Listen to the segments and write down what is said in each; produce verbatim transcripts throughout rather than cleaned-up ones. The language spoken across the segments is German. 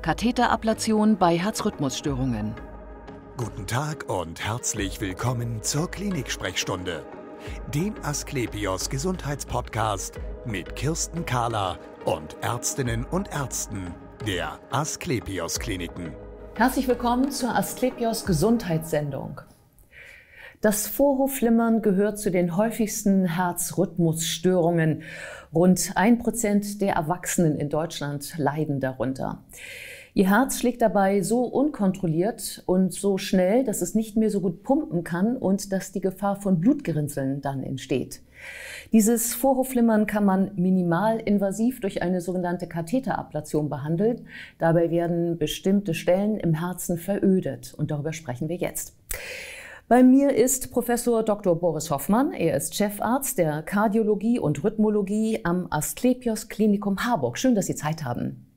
Katheterablation bei Herzrhythmusstörungen. Guten Tag und herzlich willkommen zur Klinik-Sprechstunde, dem Asklepios Gesundheitspodcast mit Kirsten Kahler und Ärztinnen und Ärzten der Asklepios Kliniken. Herzlich willkommen zur Asklepios Gesundheitssendung. Das Vorhofflimmern gehört zu den häufigsten Herzrhythmusstörungen. Rund ein Prozent der Erwachsenen in Deutschland leiden darunter. Ihr Herz schlägt dabei so unkontrolliert und so schnell, dass es nicht mehr so gut pumpen kann und dass die Gefahr von Blutgerinnseln dann entsteht. Dieses Vorhofflimmern kann man minimalinvasiv durch eine sogenannte Katheterablation behandeln. Dabei werden bestimmte Stellen im Herzen verödet und darüber sprechen wir jetzt. Bei mir ist Professor Doktor Boris Hoffmann. Er ist Chefarzt der Kardiologie und Rhythmologie am Asklepios Klinikum Harburg. Schön, dass Sie Zeit haben.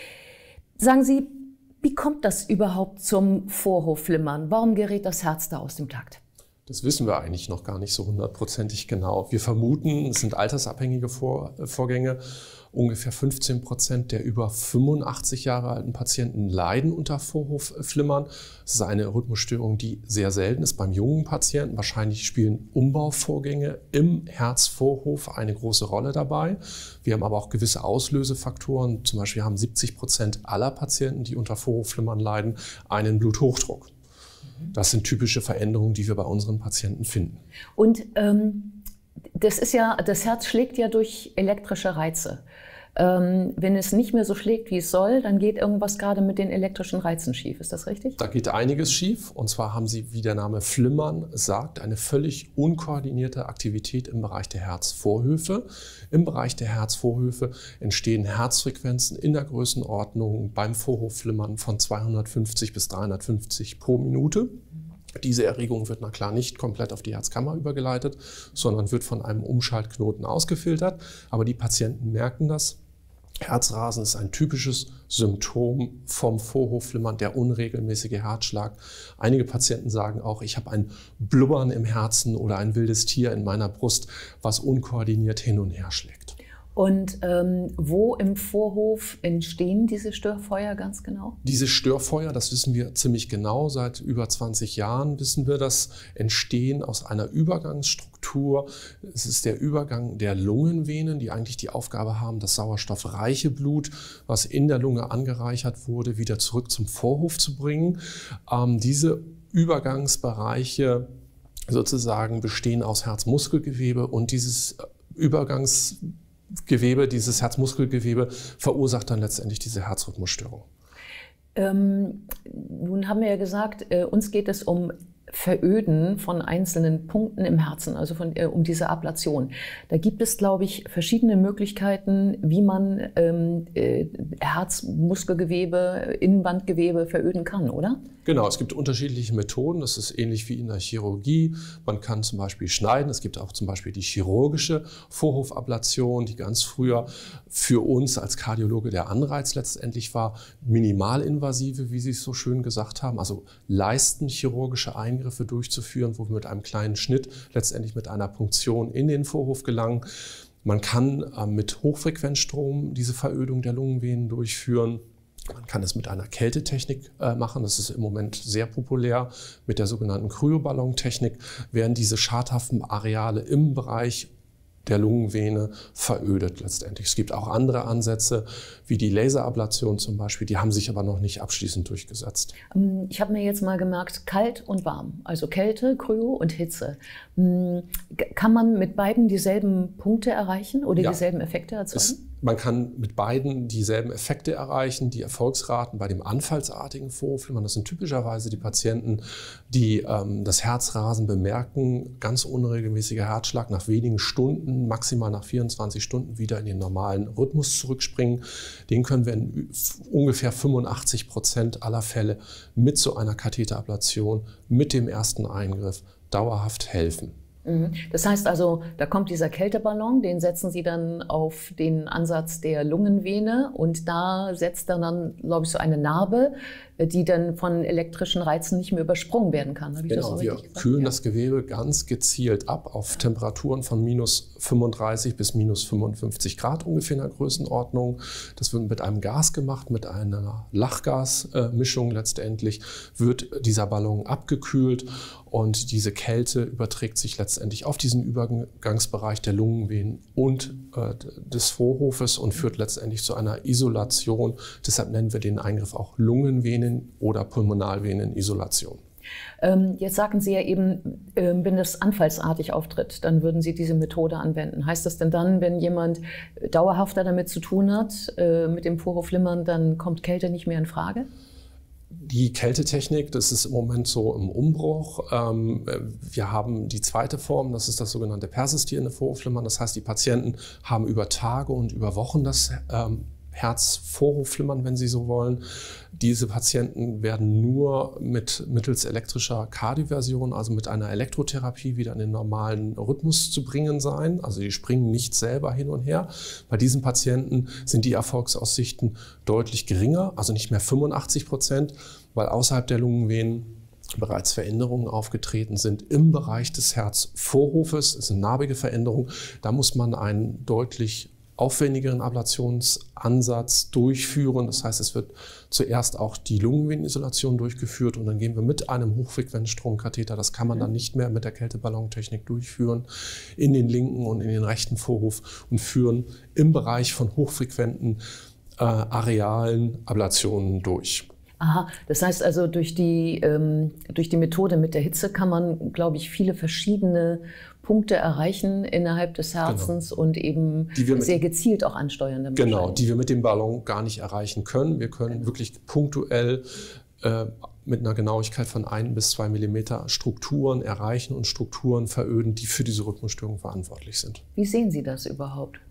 Sagen Sie, wie kommt das überhaupt zum Vorhofflimmern? Warum gerät das Herz da aus dem Takt? Das wissen wir eigentlich noch gar nicht so hundertprozentig genau. Wir vermuten, es sind altersabhängige Vor Vorgänge. Ungefähr fünfzehn Prozent der über fünfundachtzig Jahre alten Patienten leiden unter Vorhofflimmern. Das ist eine Rhythmusstörung, die sehr selten ist beim jungen Patienten. Wahrscheinlich spielen Umbauvorgänge im Herzvorhof eine große Rolle dabei. Wir haben aber auch gewisse Auslösefaktoren. Zum Beispiel haben siebzig Prozent aller Patienten, die unter Vorhofflimmern leiden, einen Bluthochdruck. Das sind typische Veränderungen, die wir bei unseren Patienten finden. Und ähm, das ist ja, das Herz schlägt ja durch elektrische Reize. Ähm, wenn es nicht mehr so schlägt, wie es soll, dann geht irgendwas gerade mit den elektrischen Reizen schief. Ist das richtig? Da geht einiges schief. Und zwar haben Sie, wie der Name Flimmern sagt, eine völlig unkoordinierte Aktivität im Bereich der Herzvorhöfe. Im Bereich der Herzvorhöfe entstehen Herzfrequenzen in der Größenordnung beim Vorhofflimmern von zweihundertfünfzig bis dreihundertfünfzig pro Minute. Diese Erregung wird na klar nicht komplett auf die Herzkammer übergeleitet, sondern wird von einem Umschaltknoten ausgefiltert. Aber die Patienten merken das. Herzrasen ist ein typisches Symptom vom Vorhofflimmern, der unregelmäßige Herzschlag. Einige Patienten sagen auch, ich habe ein Blubbern im Herzen oder ein wildes Tier in meiner Brust, was unkoordiniert hin und her schlägt. Und ähm, wo im Vorhof entstehen diese Störfeuer ganz genau? Diese Störfeuer, das wissen wir ziemlich genau. Seit über zwanzig Jahren wissen wir, das entstehen aus einer Übergangsstruktur. Es ist der Übergang der Lungenvenen, die eigentlich die Aufgabe haben, das sauerstoffreiche Blut, was in der Lunge angereichert wurde, wieder zurück zum Vorhof zu bringen. Ähm, diese Übergangsbereiche sozusagen bestehen aus Herzmuskelgewebe und dieses Übergangs Gewebe, dieses Herzmuskelgewebe verursacht dann letztendlich diese Herzrhythmusstörung. Ähm, nun haben wir ja gesagt, äh, uns geht es um Veröden von einzelnen Punkten im Herzen, also von, äh, um diese Ablation. Da gibt es, glaube ich, verschiedene Möglichkeiten, wie man ähm, äh, Herzmuskelgewebe, Innenwandgewebe veröden kann, oder? Genau, es gibt unterschiedliche Methoden. Das ist ähnlich wie in der Chirurgie. Man kann zum Beispiel schneiden. Es gibt auch zum Beispiel die chirurgische Vorhofablation, die ganz früher für uns als Kardiologe der Anreiz letztendlich war. Minimalinvasive, wie Sie es so schön gesagt haben, also leisten chirurgische Eingriffe durchzuführen, wo wir mit einem kleinen Schnitt letztendlich mit einer Punktion in den Vorhof gelangen. Man kann äh, mit Hochfrequenzstrom diese Verödung der Lungenvenen durchführen. Man kann es mit einer Kältetechnik äh, machen, das ist im Moment sehr populär. Mit der sogenannten Kryoballon-Technik werden diese schadhaften Areale im Bereich der Lungenvene verödet letztendlich. Es gibt auch andere Ansätze, wie die Laserablation zum Beispiel, die haben sich aber noch nicht abschließend durchgesetzt. Ich habe mir jetzt mal gemerkt, kalt und warm, also Kälte, Kryo und Hitze. Kann man mit beiden dieselben Punkte erreichen oder ja. dieselben Effekte erzeugen? Es, man kann mit beiden dieselben Effekte erreichen. Die Erfolgsraten bei dem anfallsartigen Vorhofflimmern, das sind typischerweise die Patienten, die ähm, das Herzrasen bemerken, ganz unregelmäßiger Herzschlag, nach wenigen Stunden, maximal nach vierundzwanzig Stunden wieder in den normalen Rhythmus zurückspringen. Den können wir in ungefähr fünfundachtzig Prozent aller Fälle mit so einer Katheterablation, mit dem ersten Eingriff dauerhaft helfen. Das heißt also, da kommt dieser Kälteballon, den setzen Sie dann auf den Ansatz der Lungenvene und da setzt dann, dann glaube ich, so eine Narbe, die dann von elektrischen Reizen nicht mehr übersprungen werden kann. Habe ich genau, das so wir richtig gesagt? kühlen Ja. das Gewebe ganz gezielt ab auf Temperaturen von minus fünfunddreißig bis minus fünfundfünfzig Grad ungefähr in der Größenordnung. Das wird mit einem Gas gemacht, mit einer Lachgasmischung letztendlich wird dieser Ballon abgekühlt und diese Kälte überträgt sich letztendlich auf diesen Übergangsbereich der Lungenvenen und äh, des Vorhofes und führt letztendlich zu einer Isolation. Deshalb nennen wir den Eingriff auch Lungenvenen- oder Pulmonalvenenisolation. Ähm, jetzt sagten Sie ja eben, äh, wenn das anfallsartig auftritt, dann würden Sie diese Methode anwenden. Heißt das denn dann, wenn jemand dauerhafter damit zu tun hat, äh, mit dem Vorhofflimmern, dann kommt Kälte nicht mehr in Frage? Die Kältetechnik, das ist im Moment so im Umbruch. Wir haben die zweite Form, das ist das sogenannte persistierende Vorhofflimmern. Das heißt, die Patienten haben über Tage und über Wochen das Herzvorhofflimmern, wenn Sie so wollen. Diese Patienten werden nur mit, mittels elektrischer Kardioversion, also mit einer Elektrotherapie, wieder in den normalen Rhythmus zu bringen sein. Also die springen nicht selber hin und her. Bei diesen Patienten sind die Erfolgsaussichten deutlich geringer, also nicht mehr fünfundachtzig Prozent, weil außerhalb der Lungenvenen bereits Veränderungen aufgetreten sind im Bereich des Herzvorhofes. Das ist eine narbige Veränderung. Da muss man einen deutlich aufwendigeren Ablationsansatz durchführen. Das heißt, es wird zuerst auch die Lungenvenenisolation durchgeführt und dann gehen wir mit einem Hochfrequenzstromkatheter, das kann man dann nicht mehr mit der Kälteballontechnik durchführen, in den linken und in den rechten Vorhof und führen im Bereich von hochfrequenten äh, Arealen Ablationen durch. Aha, das heißt also, durch die, ähm, durch die Methode mit der Hitze kann man, glaube ich, viele verschiedene Punkte erreichen innerhalb des Herzens genau. und eben sehr gezielt auch ansteuern. Damit genau, die wir mit dem Ballon gar nicht erreichen können. Wir können genau. wirklich punktuell äh, mit einer Genauigkeit von ein bis zwei Millimeter Strukturen erreichen und Strukturen veröden, die für diese Rhythmusstörung verantwortlich sind. Wie sehen Sie das überhaupt?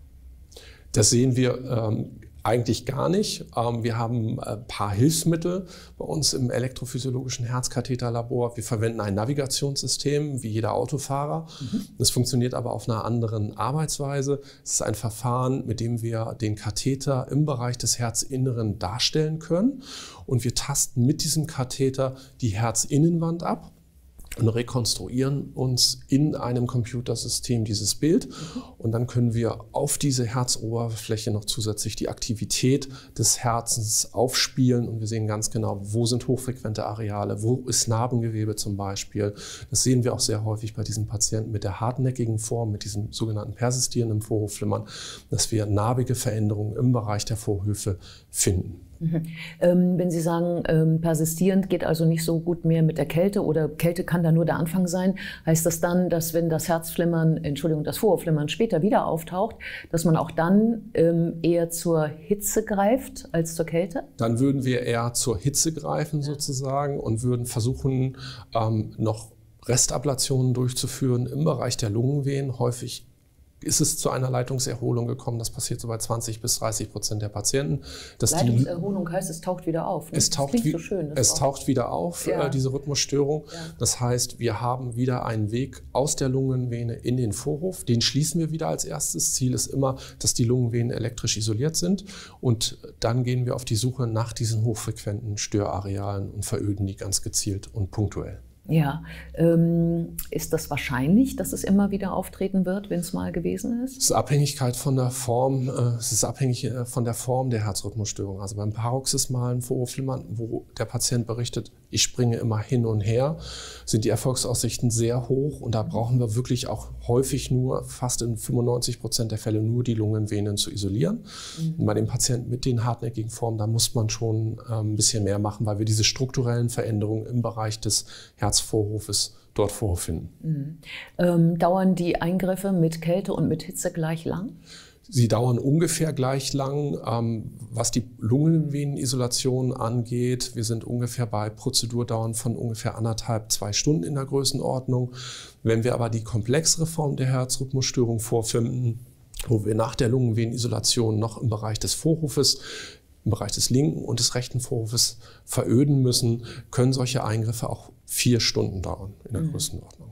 Das sehen wir ähm, eigentlich gar nicht. Ähm, wir haben ein paar Hilfsmittel bei uns im elektrophysiologischen Herzkatheterlabor. Wir verwenden ein Navigationssystem, wie jeder Autofahrer. Mhm. Das funktioniert aber auf einer anderen Arbeitsweise. Es ist ein Verfahren, mit dem wir den Katheter im Bereich des Herzinneren darstellen können. Und wir tasten mit diesem Katheter die Herzinnenwand ab und rekonstruieren uns in einem Computersystem dieses Bild. Und dann können wir auf diese Herzoberfläche noch zusätzlich die Aktivität des Herzens aufspielen. Und wir sehen ganz genau, wo sind hochfrequente Areale, wo ist Narbengewebe zum Beispiel. Das sehen wir auch sehr häufig bei diesen Patienten mit der hartnäckigen Form, mit diesem sogenannten persistierenden Vorhofflimmern, dass wir narbige Veränderungen im Bereich der Vorhöfe finden. Mhm. Ähm, wenn Sie sagen, ähm, persistierend geht also nicht so gut mehr mit der Kälte oder Kälte kann da nur der Anfang sein, heißt das dann, dass wenn das Herzflimmern, Entschuldigung, das Vorhofflimmern später wieder auftaucht, dass man auch dann ähm, eher zur Hitze greift als zur Kälte? Dann würden wir eher zur Hitze greifen sozusagen und würden versuchen, ähm, noch Restablationen durchzuführen im Bereich der Lungenvenen. Häufig ist es zu einer Leitungserholung gekommen. Das passiert so bei zwanzig bis dreißig Prozent der Patienten. Dass Leitungserholung die, heißt, es taucht wieder auf. Ne? Es, taucht, wie, so schön, es taucht wieder auf, ja. äh, diese Rhythmusstörung. Ja. Das heißt, wir haben wieder einen Weg aus der Lungenvene in den Vorhof. Den schließen wir wieder als erstes. Ziel ist immer, dass die Lungenvenen elektrisch isoliert sind. Und dann gehen wir auf die Suche nach diesen hochfrequenten Störarealen und veröden die ganz gezielt und punktuell. Ja, ähm, ist das wahrscheinlich, dass es immer wieder auftreten wird, wenn es mal gewesen ist? Es ist Abhängigkeit von der Form, äh, es ist abhängig äh, von der Form der Herzrhythmusstörung. Also beim paroxysmalen Vorhofflimmern, wo der Patient berichtet, ich springe immer hin und her, sind die Erfolgsaussichten sehr hoch und da brauchen wir wirklich auch häufig nur, fast in fünfundneunzig Prozent der Fälle nur die Lungenvenen zu isolieren. Mhm. Und bei den Patienten mit den hartnäckigen Formen, da muss man schon äh, ein bisschen mehr machen, weil wir diese strukturellen Veränderungen im Bereich des Herzvorhofes dort vorfinden. Mhm. Ähm, dauern die Eingriffe mit Kälte und mit Hitze gleich lang? Sie dauern ungefähr gleich lang. Ähm, was die Lungenvenenisolation angeht, wir sind ungefähr bei Prozedurdauern von ungefähr anderthalb, zwei Stunden in der Größenordnung. Wenn wir aber die komplexere Form der Herzrhythmusstörung vorfinden, wo wir nach der Lungenvenenisolation noch im Bereich des Vorhofes im Bereich des linken und des rechten Vorhofes veröden müssen, können solche Eingriffe auch vier Stunden dauern in der mhm. Größenordnung.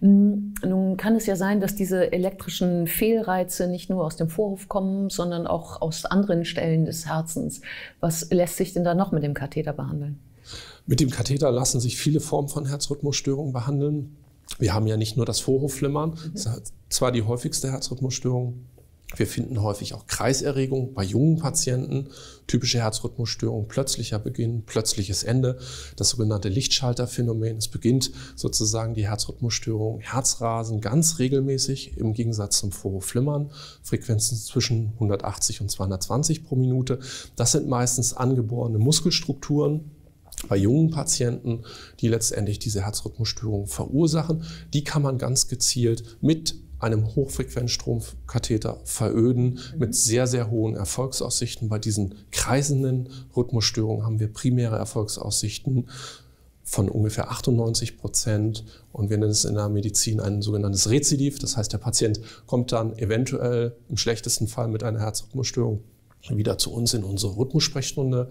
Nun kann es ja sein, dass diese elektrischen Fehlreize nicht nur aus dem Vorhof kommen, sondern auch aus anderen Stellen des Herzens. Was lässt sich denn da noch mit dem Katheter behandeln? Mit dem Katheter lassen sich viele Formen von Herzrhythmusstörungen behandeln. Wir haben ja nicht nur das Vorhofflimmern, mhm. das ist zwar die häufigste Herzrhythmusstörung. Wir finden häufig auch Kreiserregung bei jungen Patienten, typische Herzrhythmusstörung, plötzlicher Beginn, plötzliches Ende, das sogenannte Lichtschalterphänomen. Es beginnt sozusagen die Herzrhythmusstörung, Herzrasen ganz regelmäßig im Gegensatz zum Vorhofflimmern, Frequenzen zwischen hundertachtzig und zweihundertzwanzig pro Minute. Das sind meistens angeborene Muskelstrukturen bei jungen Patienten, die letztendlich diese Herzrhythmusstörung verursachen. Die kann man ganz gezielt mit einem Hochfrequenzstromkatheter veröden, mhm. mit sehr, sehr hohen Erfolgsaussichten. Bei diesen kreisenden Rhythmusstörungen haben wir primäre Erfolgsaussichten von ungefähr achtundneunzig Prozent. Und wir nennen es in der Medizin ein sogenanntes Rezidiv. Das heißt, der Patient kommt dann eventuell im schlechtesten Fall mit einer Herzrhythmusstörung wieder zu uns in unsere Rhythmussprechstunde.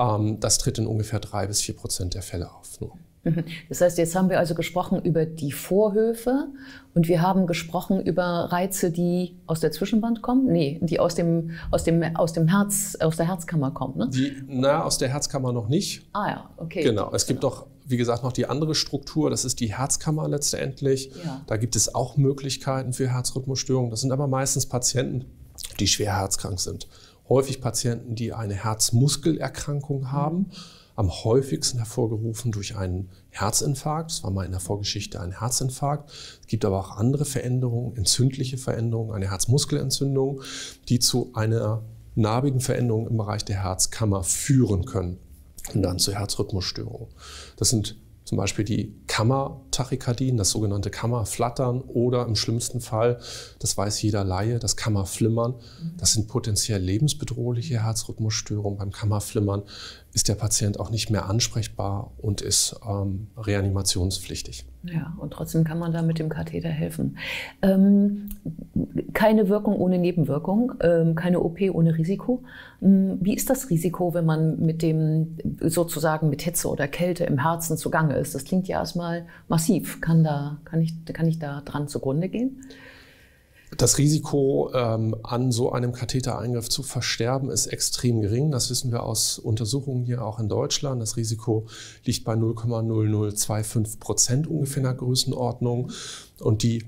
Das tritt in ungefähr drei bis vier Prozent der Fälle auf. Nur. Das heißt, jetzt haben wir also gesprochen über die Vorhöfe und wir haben gesprochen über Reize, die aus der Zwischenwand kommen? Nee, die aus dem, aus dem, aus dem Herz, aus der Herzkammer kommen, ne? Die, na, aus der Herzkammer noch nicht. Ah ja, okay. Genau, es gibt doch, wie gesagt, noch die andere Struktur, das ist die Herzkammer letztendlich. Ja. Da gibt es auch Möglichkeiten für Herzrhythmusstörungen. Das sind aber meistens Patienten, die schwer herzkrank sind. Häufig Patienten, die eine Herzmuskelerkrankung haben. Mhm. Am häufigsten hervorgerufen durch einen Herzinfarkt. Das war mal in der Vorgeschichte ein Herzinfarkt. Es gibt aber auch andere Veränderungen, entzündliche Veränderungen, eine Herzmuskelentzündung, die zu einer narbigen Veränderung im Bereich der Herzkammer führen können und dann zu Herzrhythmusstörungen. Das sind zum Beispiel die Kammertachykardien, das sogenannte Kammerflattern oder im schlimmsten Fall, das weiß jeder Laie, das Kammerflimmern. Das sind potenziell lebensbedrohliche Herzrhythmusstörungen. Beim Kammerflimmern ist der Patient auch nicht mehr ansprechbar und ist ähm, reanimationspflichtig. Ja, und trotzdem kann man da mit dem Katheter helfen. Ähm, keine Wirkung ohne Nebenwirkung, ähm, keine O P ohne Risiko. Wie ist das Risiko, wenn man mit dem sozusagen mit Hitze oder Kälte im Herzen zugange ist? Das klingt ja erstmal massiv. Kann, da, kann, ich, kann ich da dran zugrunde gehen? Das Risiko, ähm, an so einem Kathetereingriff zu versterben, ist extrem gering. Das wissen wir aus Untersuchungen hier auch in Deutschland. Das Risiko liegt bei null Komma null null zwei fünf Prozent ungefähr in der Größenordnung. Und die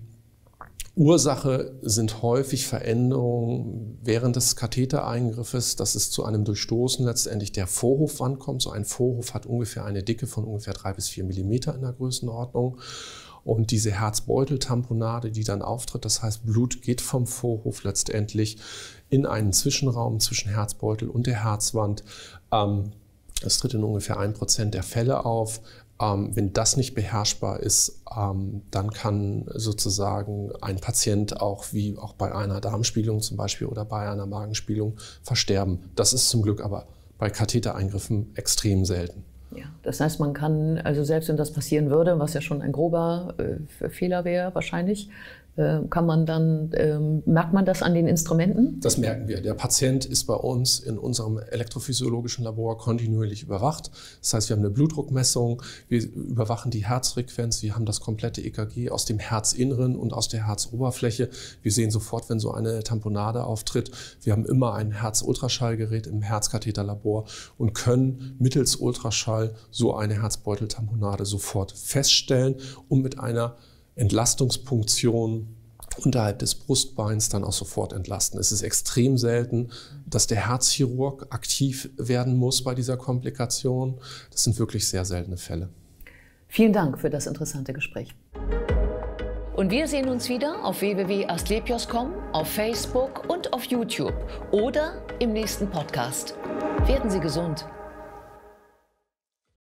Ursache sind häufig Veränderungen während des Kathetereingriffes, dass es zu einem Durchstoßen letztendlich der Vorhofwand kommt. So ein Vorhof hat ungefähr eine Dicke von ungefähr drei bis vier Millimeter in der Größenordnung. Und diese Herzbeuteltamponade, die dann auftritt, das heißt, Blut geht vom Vorhof letztendlich in einen Zwischenraum zwischen Herzbeutel und der Herzwand. Das tritt in ungefähr ein Prozent der Fälle auf. Wenn das nicht beherrschbar ist, dann kann sozusagen ein Patient auch wie auch bei einer Darmspiegelung zum Beispiel oder bei einer Magenspiegelung versterben. Das ist zum Glück aber bei Kathetereingriffen extrem selten. Ja, das heißt, man kann, also selbst wenn das passieren würde, was ja schon ein grober äh, Fehler wäre wahrscheinlich, äh, kann man dann, ähm, merkt man das an den Instrumenten? Das merken wir. Der Patient ist bei uns in unserem elektrophysiologischen Labor kontinuierlich überwacht. Das heißt, wir haben eine Blutdruckmessung, wir überwachen die Herzfrequenz, wir haben das komplette E K G aus dem Herzinneren und aus der Herzoberfläche. Wir sehen sofort, wenn so eine Tamponade auftritt. Wir haben immer ein Herzultraschallgerät im Herzkatheterlabor und können mittels Ultraschall so eine Herzbeuteltamponade sofort feststellen und mit einer Entlastungspunktion unterhalb des Brustbeins dann auch sofort entlasten. Es ist extrem selten, dass der Herzchirurg aktiv werden muss bei dieser Komplikation. Das sind wirklich sehr seltene Fälle. Vielen Dank für das interessante Gespräch. Und wir sehen uns wieder auf w w w punkt asklepios punkt com, auf Facebook und auf YouTube oder im nächsten Podcast. Werden Sie gesund!